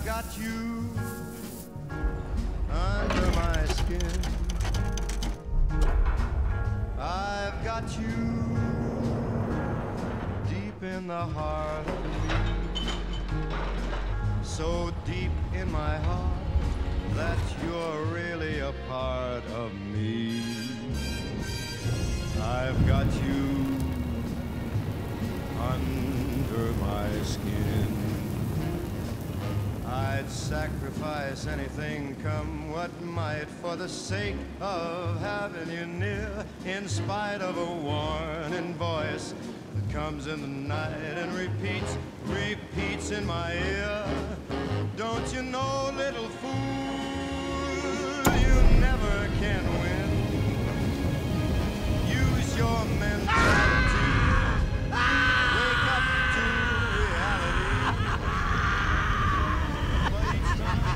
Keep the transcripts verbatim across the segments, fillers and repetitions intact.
I've got you under my skin. I've got you deep in the heart of me. So deep in my heart that you're really a part of me. I've got you under my skin. I'd sacrifice anything, come what might, for the sake of having you near, in spite of a warning voice that comes in the night and repeats, repeats in my ear. Don't you know, little fool, you never can win. Use your mentality. Wake up to reality. But each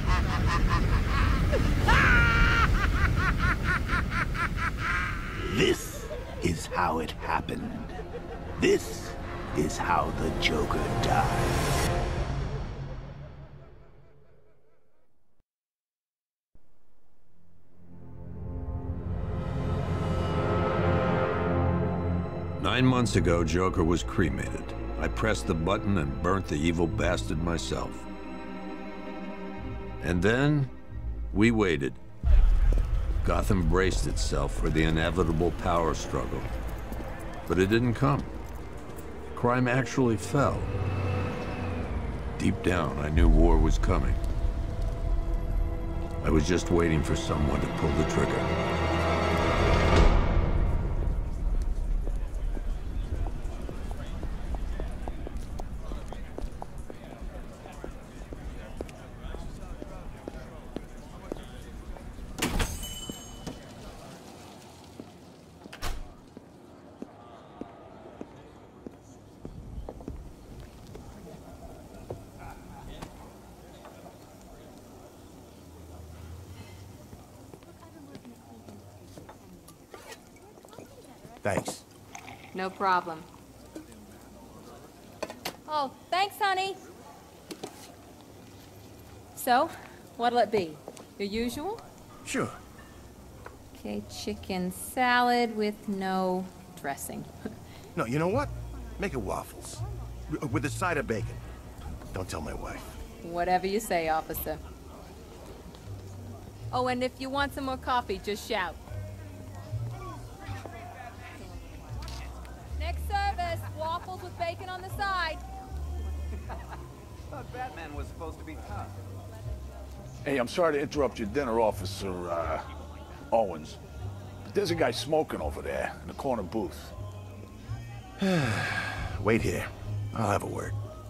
time... This is how it happened. This is how the Joker died. Nine months ago, Joker was cremated. I pressed the button and burnt the evil bastard myself. And then, we waited. Gotham braced itself for the inevitable power struggle. But it didn't come. Crime actually fell. Deep down, I knew war was coming. I was just waiting for someone to pull the trigger. Thanks. No problem. Oh, thanks, honey. So, what'll it be? Your usual? Sure. Okay, chicken salad with no dressing. No, you know what? Make it waffles. R with a side of bacon. Don't tell my wife. Whatever you say, officer. Oh, and if you want some more coffee, just shout. Next service, waffles with bacon on the side. Thought Batman was supposed to be tough. Hey, I'm sorry to interrupt your dinner, Officer uh, Owens. But there's a guy smoking over there in the corner booth. Wait here. I'll have a word.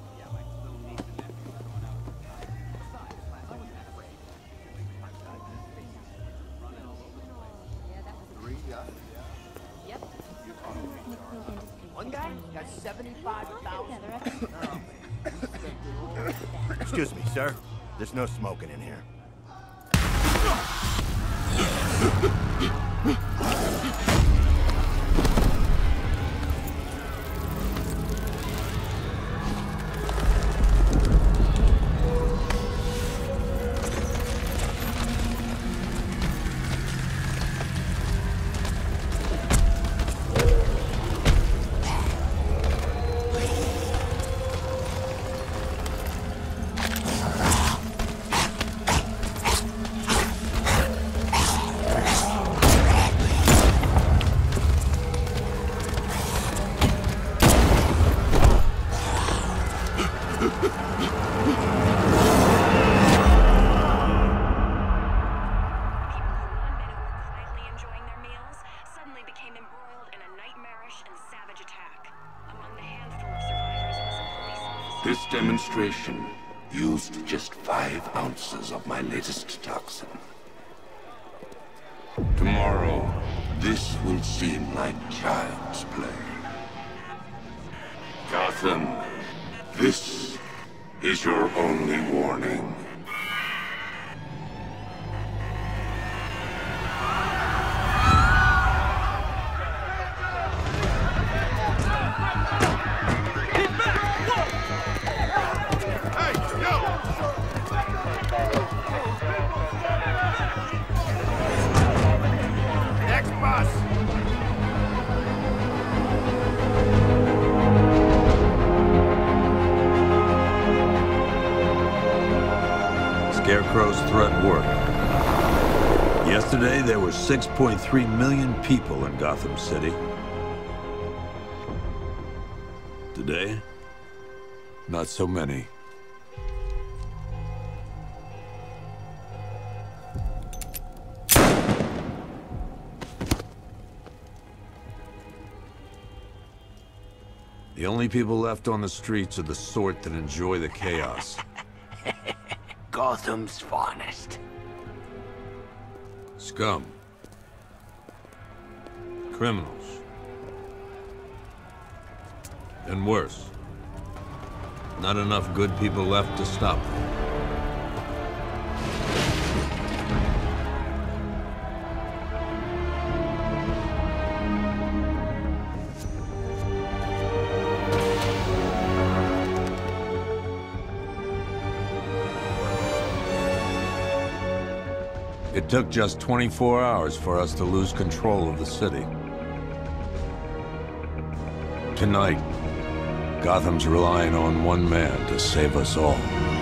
One guy got seventy-five thousand. Excuse me, sir. There's no smoking in here. This demonstration used just five ounces of my latest toxin. Tomorrow, this will seem like child's play. Gotham, this is your only warning. Scarecrow's threat worked. Yesterday, there were six point three million people in Gotham City. Today, not so many. The only people left on the streets are the sort that enjoy the chaos. Gotham's finest. Scum. Criminals. And worse. Not enough good people left to stop them. It took just twenty-four hours for us to lose control of the city. Tonight, Gotham's relying on one man to save us all.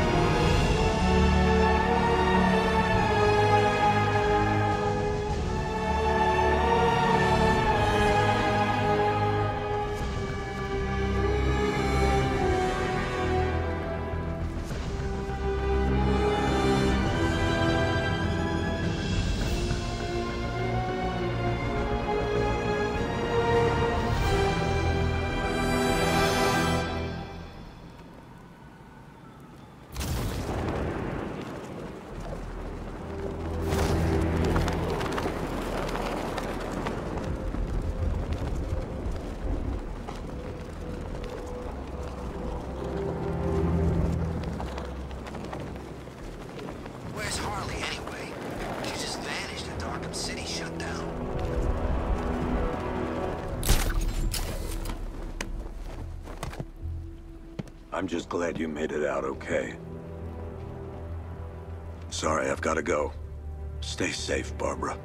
I'm just glad you made it out okay. Sorry, I've got to go. Stay safe, Barbara.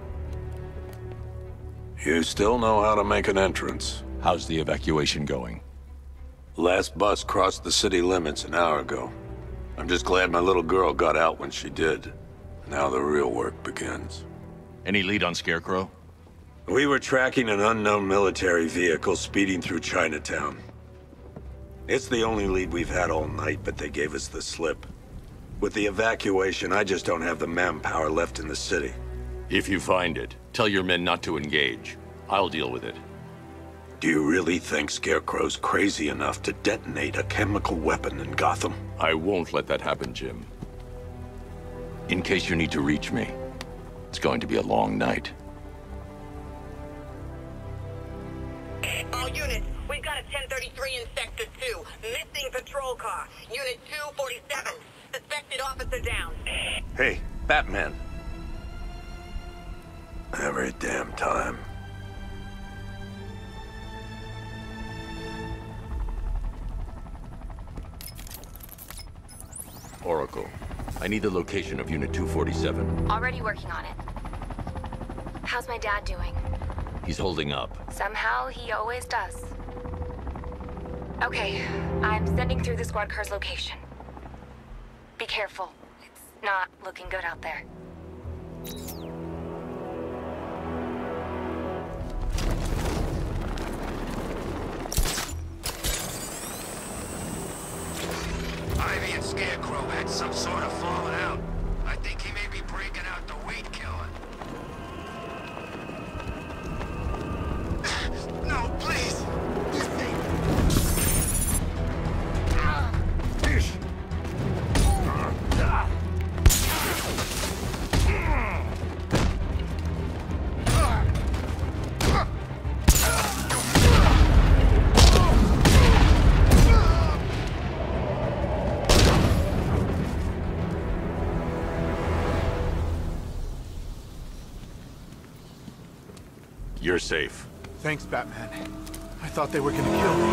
You still know how to make an entrance. How's the evacuation going? Last bus crossed the city limits an hour ago. I'm just glad my little girl got out when she did. Now the real work begins. Any lead on Scarecrow? We were tracking an unknown military vehicle speeding through Chinatown. It's the only lead we've had all night, but they gave us the slip. With the evacuation, I just don't have the manpower left in the city. If you find it, tell your men not to engage. I'll deal with it. Do you really think Scarecrow's crazy enough to detonate a chemical weapon in Gotham? I won't let that happen, Jim. In case you need to reach me, it's going to be a long night. All units, we've got a ten thirty-three in Sector two. Missing patrol car. Unit two forty-seven. Suspected officer down. Hey, Batman. Every damn time. Oracle, I need the location of Unit two forty-seven. Already working on it. How's my dad doing? He's holding up. Somehow, he always does. Okay, I'm sending through the squad car's location. Be careful. It's not looking good out there. Ivy and Scarecrow had some sort of falling out. I think he may be breaking out the weed killer. No, please! You're safe. Thanks, Batman. I thought they were gonna kill me.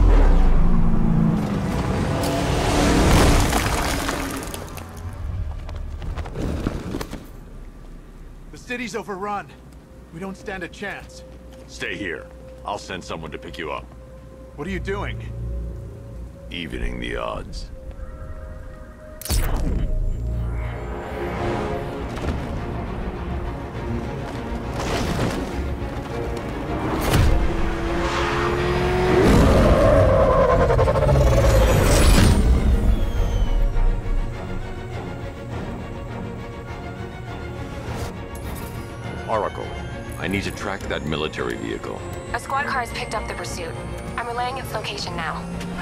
The city's overrun. We don't stand a chance. Stay here. I'll send someone to pick you up. What are you doing? Evening the odds. need to track that military vehicle. A squad car has picked up the pursuit. I'm relaying its location now.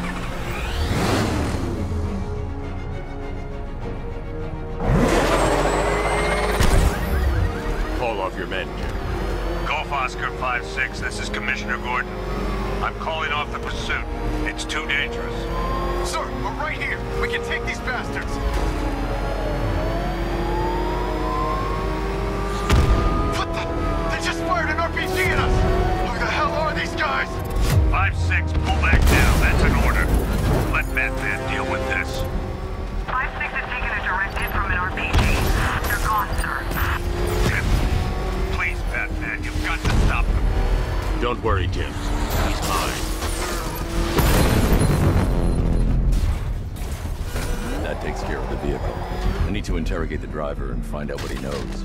Call off your men, Jim. Golf Oscar five six, this is Commissioner Gordon. I'm calling off the pursuit. It's too dangerous. Sir, we're right here. We can take these bastards. What the? They just fired an R P G at us! Who the hell are these guys? five six, pull back down. That's an order. Let Batman deal with this. five six has taken a direct hit from an R P G. They're gone, sir. Jim, please, Batman, you've got to stop them. Don't worry, Jim. He's mine. That takes care of the vehicle. I need to interrogate the driver and find out what he knows.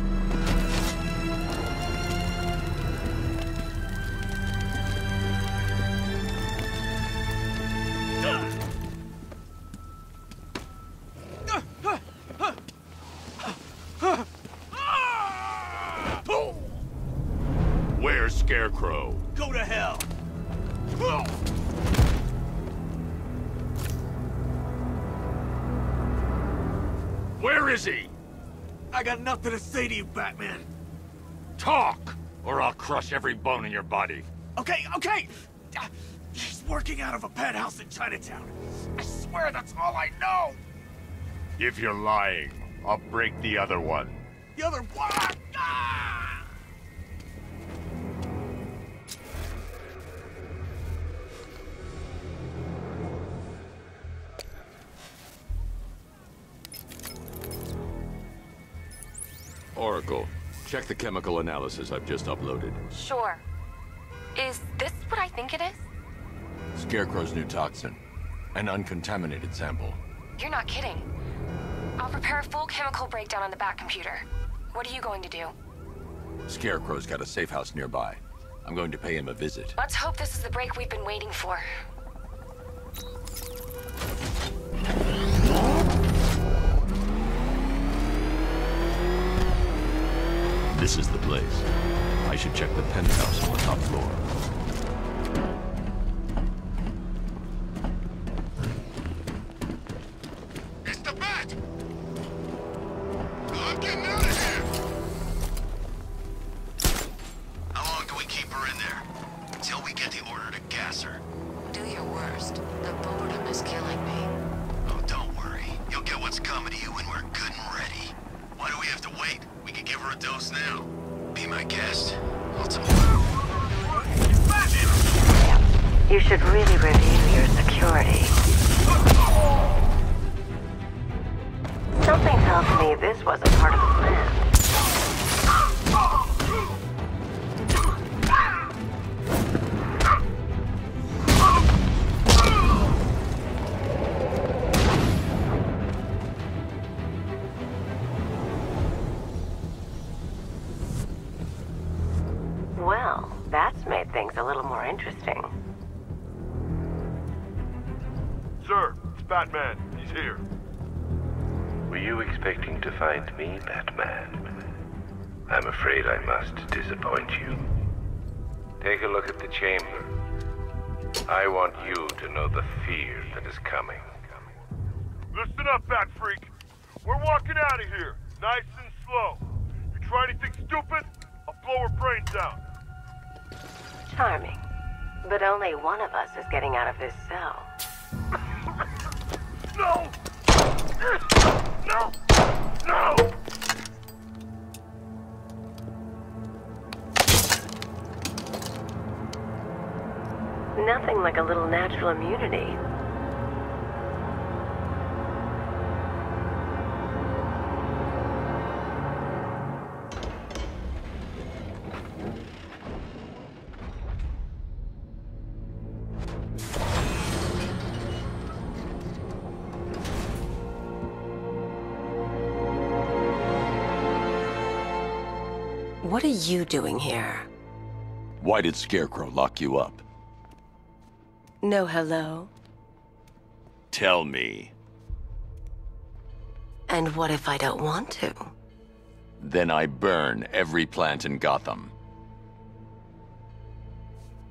Where's Scarecrow? Go to hell. Where is he? I got nothing to say to you, Batman. Talk, or I'll crush every bone in your body. Okay, okay. Uh, He's working out of a penthouse in Chinatown. I swear that's all I know. If you're lying, I'll break the other one. The other one. Ah! Oracle, check the chemical analysis I've just uploaded. Sure. Is this what I think it is? Scarecrow's new toxin. An uncontaminated sample. You're not kidding. I'll prepare a full chemical breakdown on the back computer. What are you going to do? Scarecrow's got a safe house nearby. I'm going to pay him a visit. Let's hope this is the break we've been waiting for. This is the place. I should check the penthouse on the top floor. It's the Bat! I'm getting out of here! How long do we keep her in there? Until we get the order to gas her. Do your worst. The boredom is killing me. Oh, don't worry. You'll get what's coming to you when we're good and ready. Why do we have to wait? We can give her a dose now. Be my guest. Ultimately. You should really review your security. Something tells me this wasn't part of the plan. Well, that's made things a little more interesting. Sir, it's Batman. He's here. Were you expecting to find me, Batman? I'm afraid I must disappoint you. Take a look at the chamber. I want you to know the fear that is coming. Listen up, Bat Freak. We're walking out of here, nice and slow. You try anything stupid, I'll blow her brains out. Charming. But only one of us is getting out of this cell. No! No! No! Nothing like a little natural immunity. What are you doing here? Why did Scarecrow lock you up? No hello? Tell me. And what if I don't want to? Then I burn every plant in Gotham.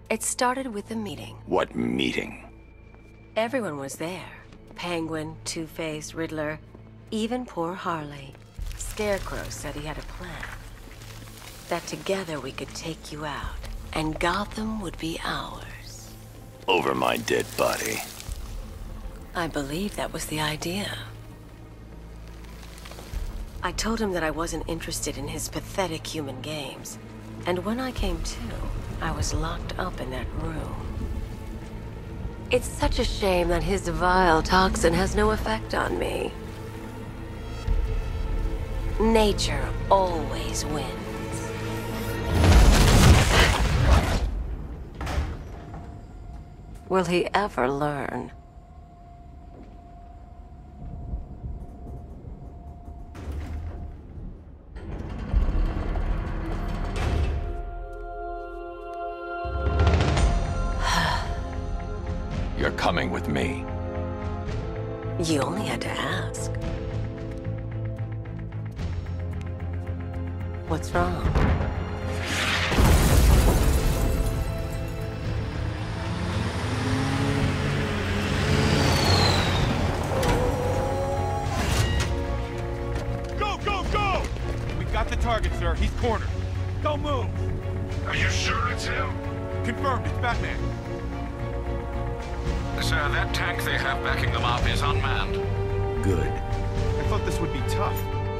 It started with a meeting. What meeting? Everyone was there. Penguin, Two-Face, Riddler, even poor Harley. Scarecrow said he had a plan. That together we could take you out, and Gotham would be ours. Over my dead body. I believe that was the idea. I told him that I wasn't interested in his pathetic human games. And when I came to, I was locked up in that room. It's such a shame that his vile toxin has no effect on me. Nature always wins. Will he ever learn? You're coming with me. You only had to ask. What's wrong? Go, go, go! We got the target, sir. He's cornered. Don't move. Are you sure it's him? Confirmed. It's Batman. Sir, that tank they have backing them up is unmanned. Good. I thought this would be tough.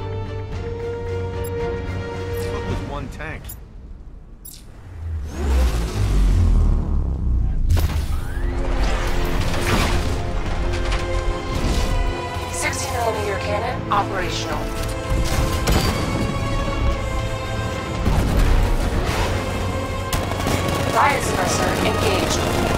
This look was one tank. sixty millimeter cannon operational. Fire suppressor engaged.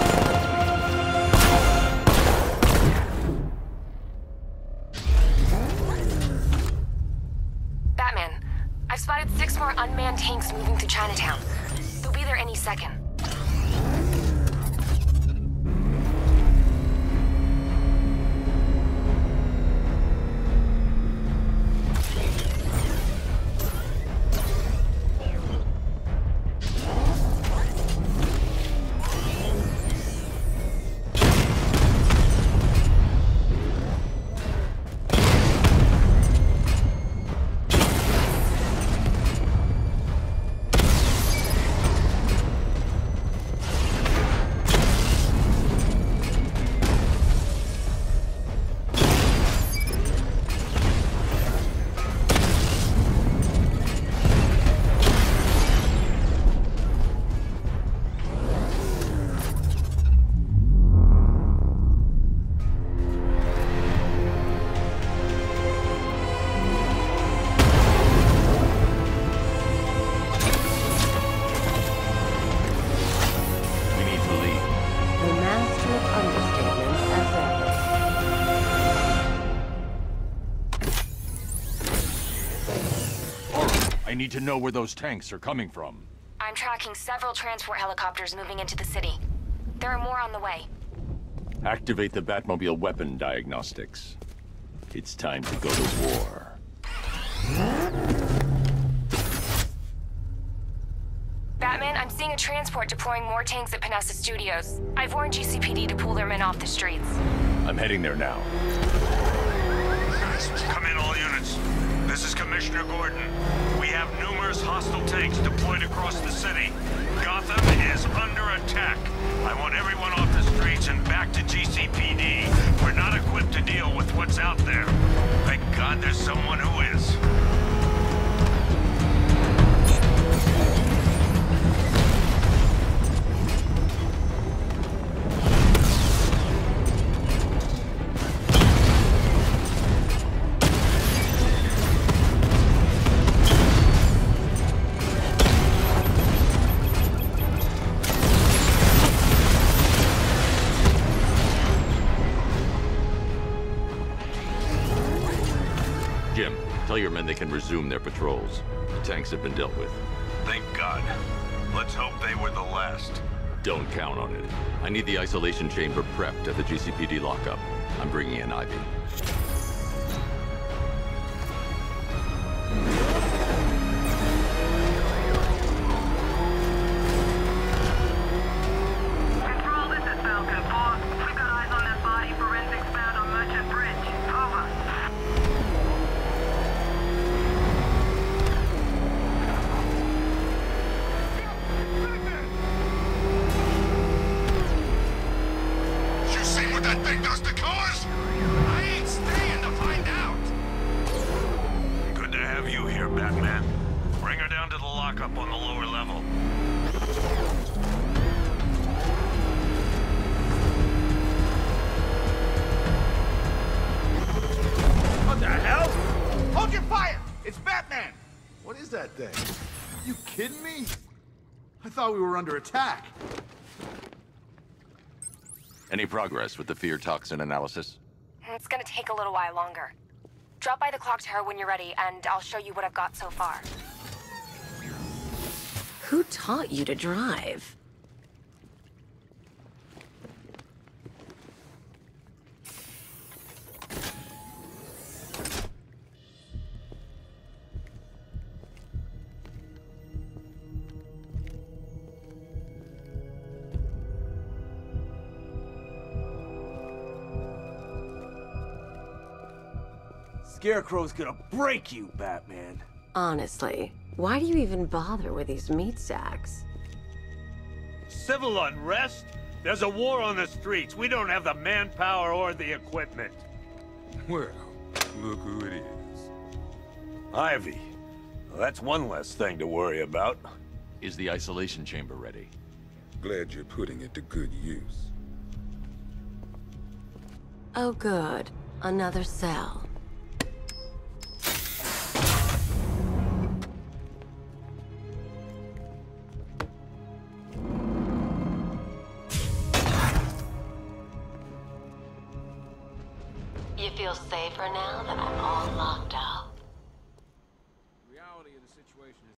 Spotted six more unmanned tanks moving through Chinatown. They'll be there any second. I need to know where those tanks are coming from. I'm tracking several transport helicopters moving into the city. There are more on the way. Activate the Batmobile weapon diagnostics. It's time to go to war. Batman, I'm seeing a transport deploying more tanks at Panessa Studios. I've warned G C P D to pull their men off the streets. I'm heading there now. Come in, all units. This is Commissioner Gordon. We have numerous hostile tanks deployed across the city. Gotham is under attack. I want everyone off the streets and back to G C P D. We're not equipped to deal with what's out there. Thank God there's someone who is. Jim, tell your men they can resume their patrols. The tanks have been dealt with. Thank God. Let's hope they were the last. Don't count on it. I need the isolation chamber prepped at the G C P D lockup. I'm bringing in Ivy. the lockup on the lower level. What the hell? Hold your fire! It's Batman! What is that thing? You kidding me? I thought we were under attack. Any progress with the fear toxin analysis? It's gonna take a little while longer. Drop by the clock tower when you're ready, and I'll show you what I've got so far. Who taught you to drive? Scarecrow's gonna break you, Batman. Honestly, why do you even bother with these meat sacks? Civil unrest? There's a war on the streets. We don't have the manpower or the equipment. Well, look who it is. Ivy. Well, that's one less thing to worry about. Is the isolation chamber ready? Glad you're putting it to good use. Oh good, another cell. You feel safer now that I'm all locked up?